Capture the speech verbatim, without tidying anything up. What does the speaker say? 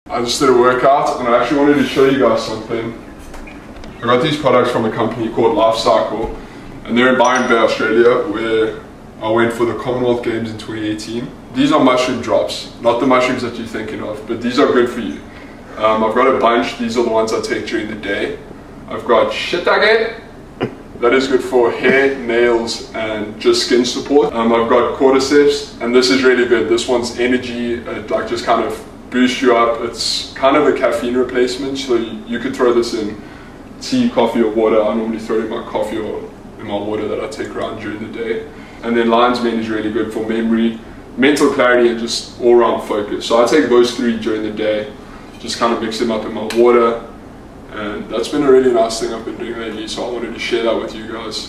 I just did a workout and I actually wanted to show you guys something. I got these products from a company called Life Cykel, and they're in Byron Bay, Australia, where I went for the Commonwealth Games in twenty eighteen. These are mushroom drops, not the mushrooms that you're thinking of, but these are good for you. Um, I've got a bunch. These are the ones I take during the day. I've got shiitake. That is good for hair, nails, and just skin support. Um, I've got cordyceps, and this is really good. This one's energy, it like just kind of boosts you up. It's kind of a caffeine replacement, so you, you could throw this in tea, coffee, or water. I normally throw it in my coffee or in my water that I take around during the day. And then lion's mane is really good for memory, mental clarity, and just all-round focus. So I take those three during the day, just kind of mix them up in my water. And that's been a really nice thing I've been doing lately, so I wanted to share that with you guys.